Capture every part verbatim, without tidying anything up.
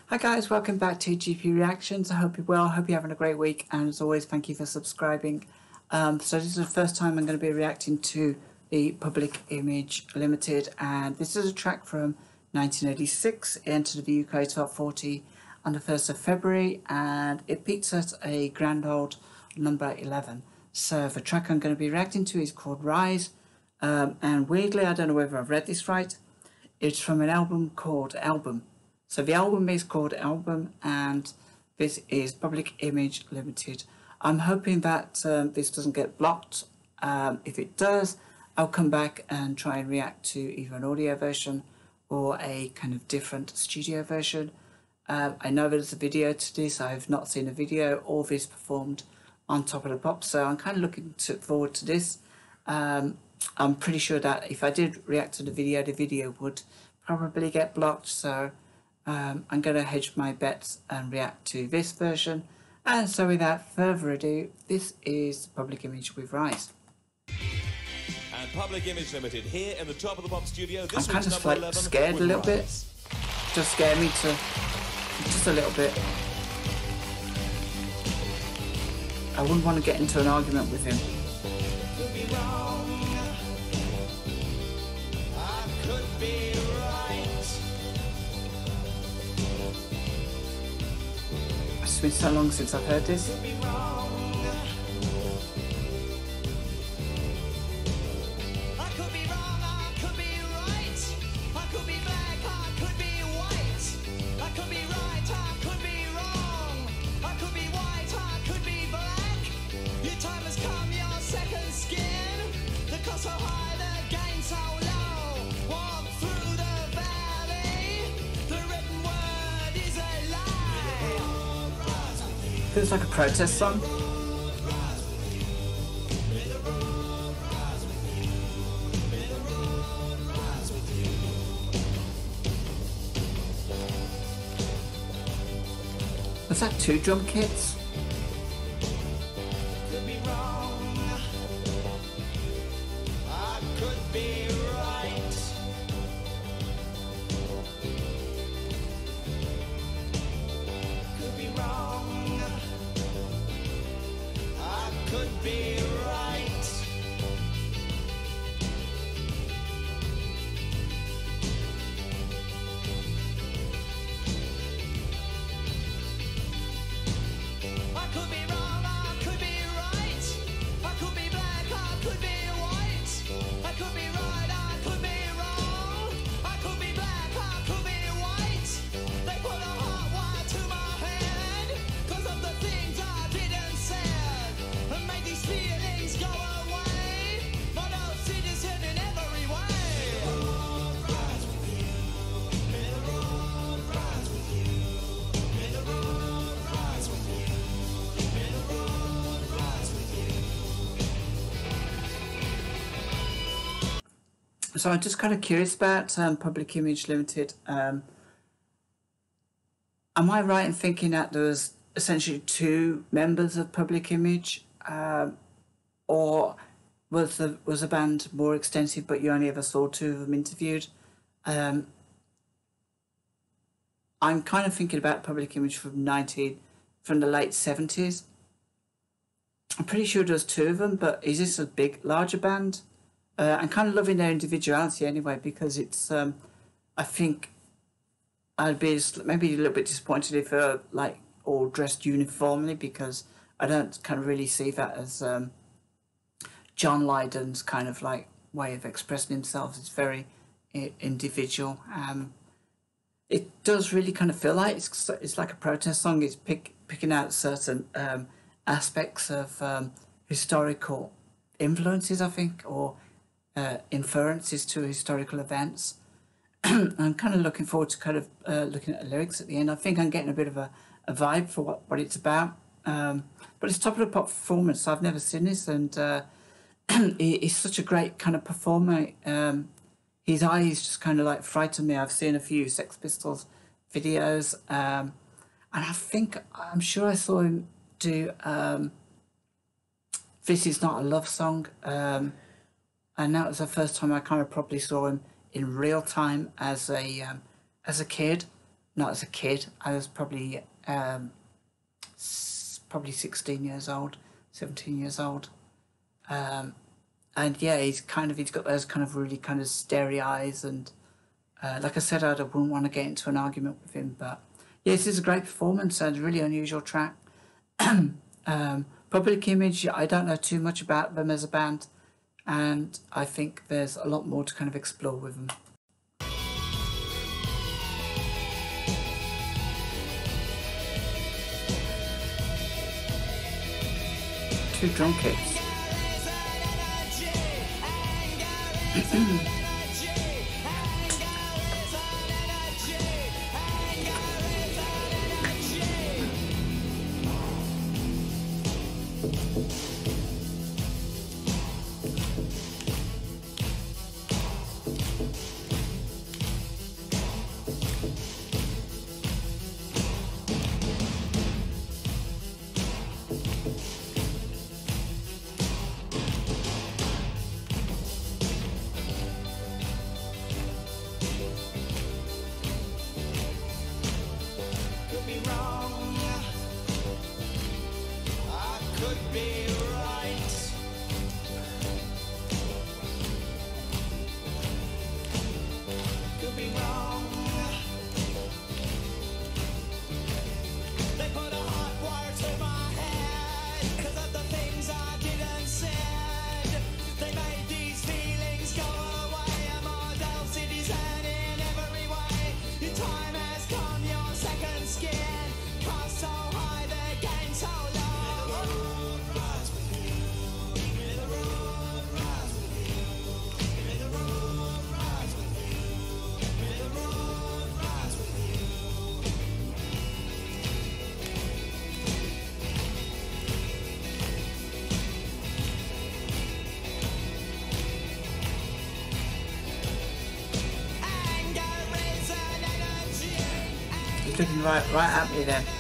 Hi guys, welcome back to G P Reactions. I hope you're well, I hope you're having a great week, and as always thank you for subscribing. Um, so this is the first time I'm going to be reacting to the Public Image Limited, and this is a track from nineteen eighty-six. It entered the U K Top forty on the first of February and it peaked at a grand old number eleven. So the track I'm going to be reacting to is called Rise, um, and weirdly, I don't know whether I've read this right, it's from an album called Album. So the album is called Album, and this is Public Image Limited. I'm hoping that um, this doesn't get blocked. Um, if it does, I'll come back and try and react to either an audio version or a kind of different studio version. Uh, I know there's a video to this. I've not seen a video or this performed on Top of the Pops, so I'm kind of looking to, forward to this. Um, I'm pretty sure that if I did react to the video, the video would probably get blocked, so Um, I'm going to hedge my bets and react to this version. And so without further ado, this is Public Image with Rise. And Public Image Limited here in the Top of the Pop studio. This I'm kind of like scared a little bit. Just scare me to just a little bit. I wouldn't want to get into an argument with him. Could be wrong. I could be right. It's been so long since I've heard this. Could be wrong. I could be wrong, I could be right. I could be black, I could be white. I could be right, I could be wrong. I could be white, I could be black. Your time has come, your second skin. The cost so high, the gain so low. Walk through the valley. The written word is a lie. Feels like a protest song. Was that two drum kits? Could be wrong. I could be right. Could be wrong. I could be right. I could be wrong, I could be right. I could be black, I could be white. I could be right, I could be wrong. I could be black, I could be white. They put a hot wire to my head 'cause of the things I didn't say, and make these feelings go away. For those citizens in every way. May the road rise with you. May the road rise with you. May the road rise with you. May the road rise with you. So I'm just kind of curious about um, Public Image Limited. Um, am I right in thinking that there was essentially two members of Public Image, um, or was the was the band more extensive, but you only ever saw two of them interviewed? Um, I'm kind of thinking about Public Image from nineteen from the late seventies. I'm pretty sure there's two of them, but is this a big, larger band? Uh, I'm kind of loving their individuality anyway, because it's, um, I think I'd be maybe a little bit disappointed if they're like all dressed uniformly, because I don't kind of really see that as um, John Lydon's kind of like way of expressing himself. It's very i- individual. Um, it does really kind of feel like it's, it's like a protest song. It's pick, picking out certain um, aspects of um, historical influences, I think, or uh, inferences to historical events. I'm kind of looking forward to kind of uh, looking at the lyrics at the end. I think I'm getting a bit of a, a vibe for what, what it's about. Um, but it's Top of the Pop performance. I've never seen this, and uh, he, he's such a great kind of performer. Um, his eyes just kind of like frighten me. I've seen a few Sex Pistols videos, um, and I think, I'm sure I saw him do um, This Is Not a Love Song. Um, and that was the first time I kind of properly saw him in real time as a um, as a kid. not as a kid. I was probably um, s- probably sixteen years old, seventeen years old. Um, and yeah, he's kind of, he's got those kind of really kind of starry eyes. And uh, like I said, I wouldn't want to get into an argument with him. But yeah, this is a great performance and a really unusual track. um, Public Image, I don't know too much about them as a band. And I think there's a lot more to kind of explore with them. Two drum kits. Looking right, right at me then.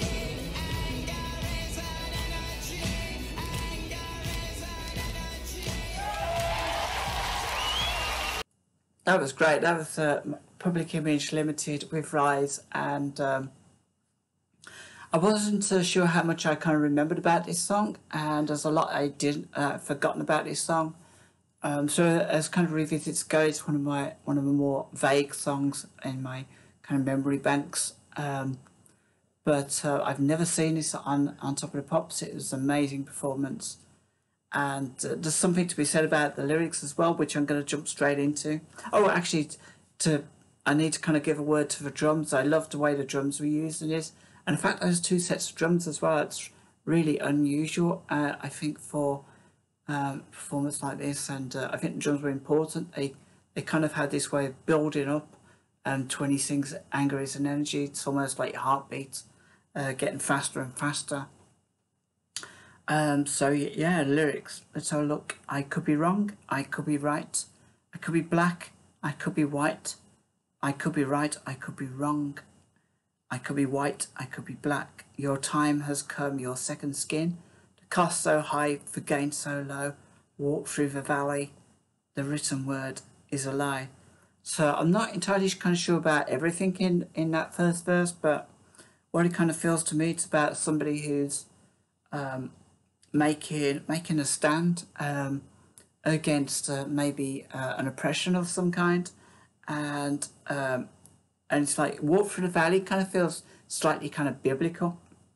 That was great. That was uh, Public Image Limited with Rise, and um, I wasn't uh, sure how much I kind of remembered about this song, and there's a lot I didn't uh, forgotten about this song. Um, so as kind of revisits go, it's one of my one of the more vague songs in my kind of memory banks. Um, but uh, I've never seen this on on Top of the Pops. It was an amazing performance, and uh, there's something to be said about the lyrics as well, which I'm going to jump straight into. Oh, actually, to I need to kind of give a word to the drums. I love the way the drums were used in this, and in fact, those two sets of drums as well. It's really unusual, uh, I think, for um, a performance like this, and uh, I think the drums were important. They they kind of had this way of building up. And when he sings "Anger is an Energy," it's almost like heartbeats, uh, getting faster and faster. Um, so yeah, lyrics. Let's have a look. I could be wrong. I could be right. I could be black. I could be white. I could be right. I could be wrong. I could be white. I could be black. Your time has come. Your second skin. The cost so high, the gain so low. Walk through the valley. The written word is a lie. So I'm not entirely kind of sure about everything in, in that first verse, but what it kind of feels to me, it's about somebody who's um, making making a stand um, against uh, maybe uh, an oppression of some kind, and um, and it's like walk through the valley kind of feels slightly kind of biblical.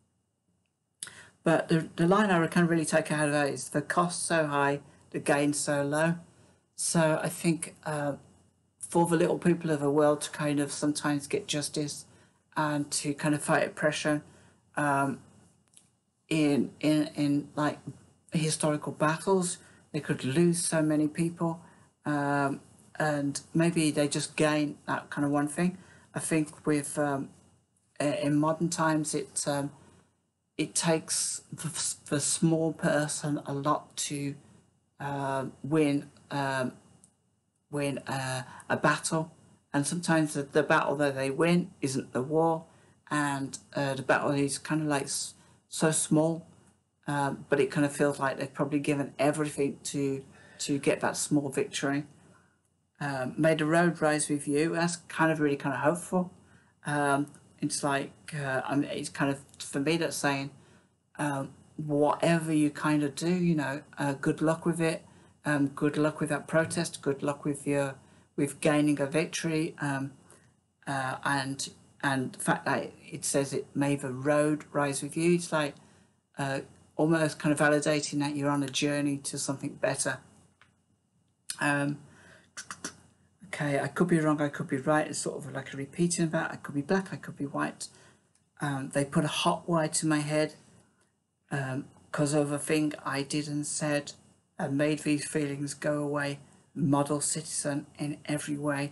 But the the line I can really take out of that is the cost so high, the gain so low. So I think. Uh, for the little people of the world to kind of sometimes get justice and to kind of fight oppression um, in in in like historical battles. They could lose so many people, um, and maybe they just gain that kind of one thing. I think with um, in modern times, it um, it takes the, the small person a lot to uh, win. Um, win uh, a battle, and sometimes the, the battle that they win isn't the war, and uh, the battle is kind of like s- so small, um, but it kind of feels like they've probably given everything to to get that small victory. Um, may the road rise with you. That's kind of really kind of hopeful. Um, it's like, uh, I mean, it's kind of, for me, that's saying, um, whatever you kind of do, you know, uh, good luck with it. Um, good luck with that protest. Good luck with your, with gaining a victory. Um, uh, and and the fact that it says it may the road rise with you. It's like uh, almost kind of validating that you're on a journey to something better. Um, okay, I could be wrong. I could be right. It's sort of like a repeating of that. I could be black. I could be white. Um, they put a hot wire to my head because um, of a thing I did and said, and made these feelings go away. Model citizen in every way.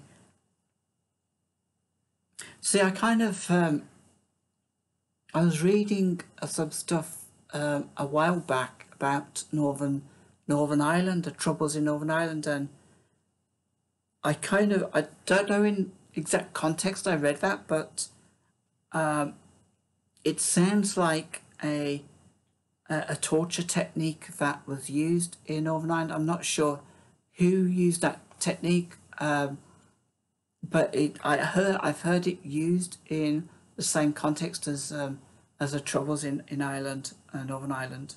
See, I kind of, um, I was reading uh, some stuff um, a while back about Northern Northern Ireland, the troubles in Northern Ireland, and I kind of, I don't know in exact context I read that, but um, it sounds like a, a a torture technique that was used in Northern Ireland. I'm not sure who used that technique, um, but it, I heard, I've heard it used in the same context as um, as the troubles in in Ireland, uh, Northern Ireland.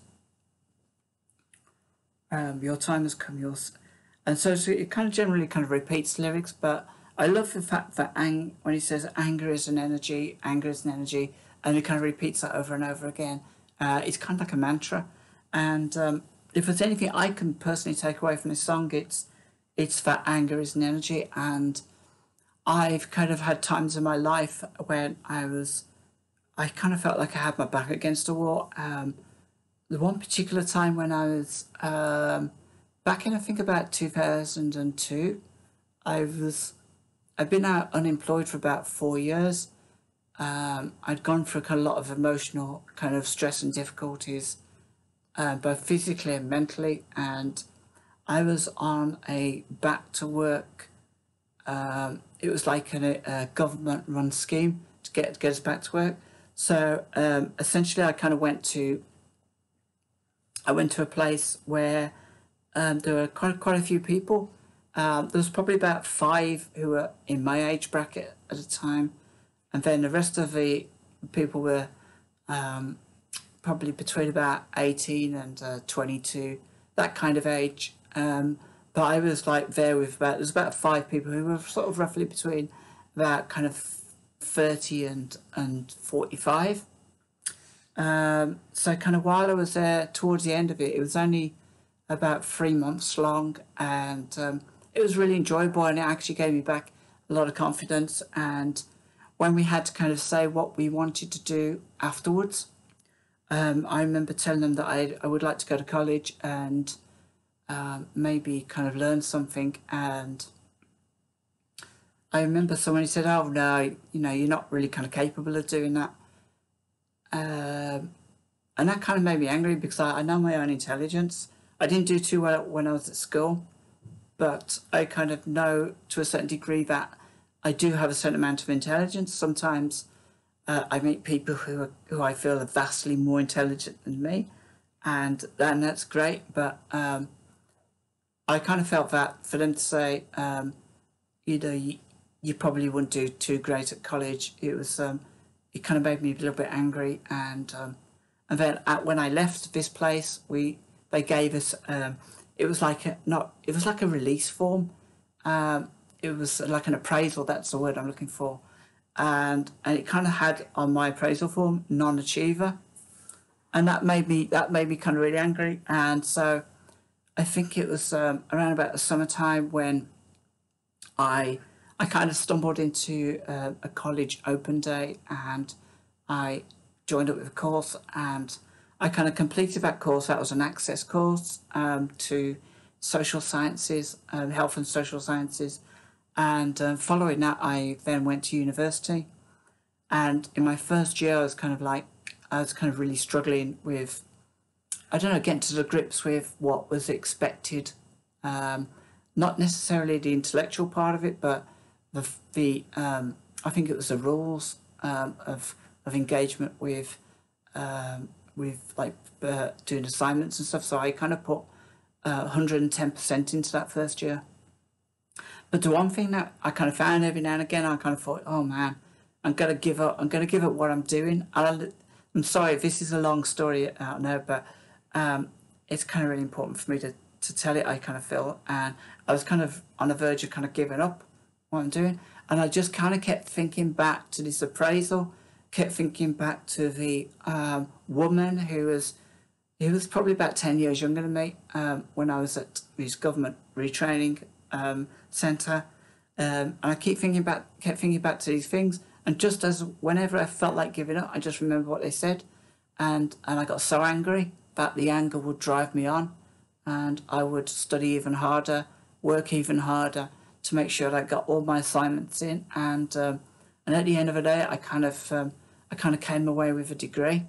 Um, your time has come, yours, and so, so it kind of generally kind of repeats lyrics. But I love the fact that ang- when he says anger is an energy, anger is an energy, and he kind of repeats that over and over again. Uh, it's kind of like a mantra, and um, if there's anything I can personally take away from this song, it's it's that anger is an energy. And I've kind of had times in my life when I was, I kind of felt like I had my back against a wall. Um, the one particular time when I was um, back in, I think about two thousand two, I was, I'd been out unemployed for about four years. Um, I'd gone through a lot of emotional kind of stress and difficulties, uh, both physically and mentally, and I was on a back to work. Um, it was like a, a government-run scheme to get to get us back to work. So um, essentially, I kind of went to. I went to a place where um, there were quite quite a few people. Um, there was probably about five who were in my age bracket at the time, and then the rest of the people were um, probably between about eighteen and uh, twenty-two, that kind of age. Um, but I was like there with about, there's about five people who were sort of roughly between about kind of thirty and, and forty-five. Um, so kind of while I was there towards the end of it, it was only about three months long, and um, it was really enjoyable, and it actually gave me back a lot of confidence. And when we had to kind of say what we wanted to do afterwards, um, I remember telling them that I, I would like to go to college and um, maybe kind of learn something. And I remember someone who said, oh no, you know, you're not really kind of capable of doing that. Um, and that kind of made me angry because I, I know my own intelligence. I didn't do too well when I was at school, but I kind of know to a certain degree that I do have a certain amount of intelligence. Sometimes uh, I meet people who are, who I feel are vastly more intelligent than me, and, and that's great. But um, I kind of felt that for them to say, um, you know, you, you probably wouldn't do too great at college, it was um, it kind of made me a little bit angry. And um, and then at, when I left this place, we they gave us um, it was like a not it was like a release form. Um, it was like an appraisal. That's the word I'm looking for. And and it kind of had on my appraisal form non-achiever, and that made me that made me kind of really angry. And so I think it was um, around about the summertime when I. I kind of stumbled into uh, a college open day, and I joined up with a course, and I kind of completed that course. That was an access course um, to social sciences, um, health and social sciences. And uh, following that, I then went to university. And in my first year, I was kind of like, I was kind of really struggling with, I don't know, getting to the grips with what was expected. Um, not necessarily the intellectual part of it, but the the um, I think it was the rules um, of of engagement with um, with like uh, doing assignments and stuff. So I kind of put uh, one hundred ten percent into that first year. But the one thing that I kind of found every now and again, I kind of thought, oh man, I'm going to give up. I'm going to give up what I'm doing. And I'm sorry if this is a long story out now, but um, it's kind of really important for me to, to tell it, I kind of feel. And I was kind of on the verge of kind of giving up what I'm doing. And I just kind of kept thinking back to this appraisal, kept thinking back to the um, woman who was, who was probably about ten years younger than me um, when I was at this government retraining um, centre. Um, and I keep thinking back, kept thinking back to these things. And just as whenever I felt like giving up, I just remember what they said. And, and I got so angry that the anger would drive me on. And I would study even harder, work even harder to make sure that I got all my assignments in. And um, and at the end of the day, I kind of um, I kind of came away with a degree.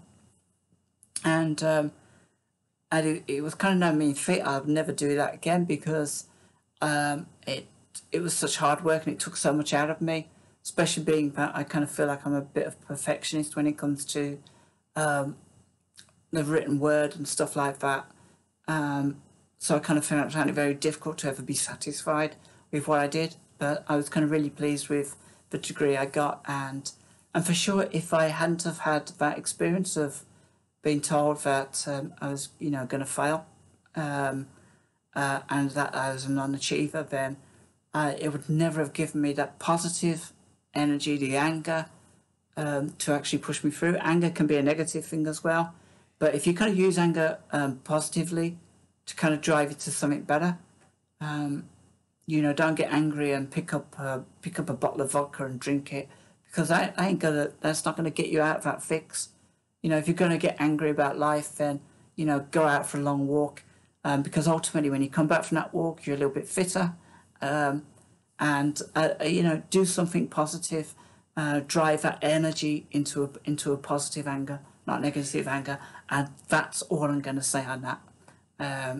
And, um, and it, it was kind of no mean feat. I would never do that again because um, it it was such hard work and it took so much out of me. Especially being that I kind of feel like I'm a bit of a perfectionist when it comes to um, the written word and stuff like that. Um, so I kind of found it very difficult to ever be satisfied with what I did. But I was kind of really pleased with the degree I got. And, and for sure, if I hadn't have had that experience of being told that um, I was, you know, going to fail um, uh, and that I was a non-achiever, then uh, it would never have given me that positive energy, the anger, um, to actually push me through. Anger can be a negative thing as well, but if you kind of use anger um, positively to kind of drive you to something better, um, you know, don't get angry and pick up uh, pick up a bottle of vodka and drink it, because I, I ain't gonna. That's not gonna get you out of that fix. You know, if you're gonna get angry about life, then you know, go out for a long walk, um, because ultimately, when you come back from that walk, you're a little bit fitter. Um, and uh, you know, do something positive, uh, drive that energy into a, into a positive anger, not negative anger, and that's all I'm going to say on that. Um,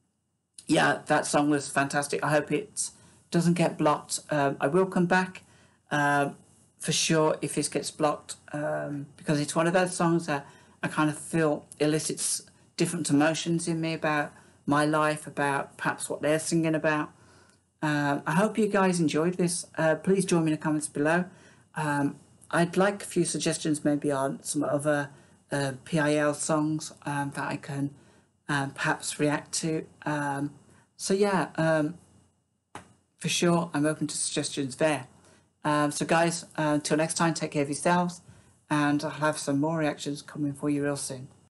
yeah, that song was fantastic. I hope it doesn't get blocked. Um, I will come back um, for sure if this gets blocked, um, because it's one of those songs that I kind of feel elicits different emotions in me about my life, about perhaps what they're singing about. Um, I hope you guys enjoyed this. Uh, please join me in the comments below. Um, I'd like a few suggestions maybe on some other uh, P I L songs um, that I can um, perhaps react to. Um, so yeah, um, for sure, I'm open to suggestions there. Um, so guys, uh, until next time, take care of yourselves, and I'll have some more reactions coming for you real soon.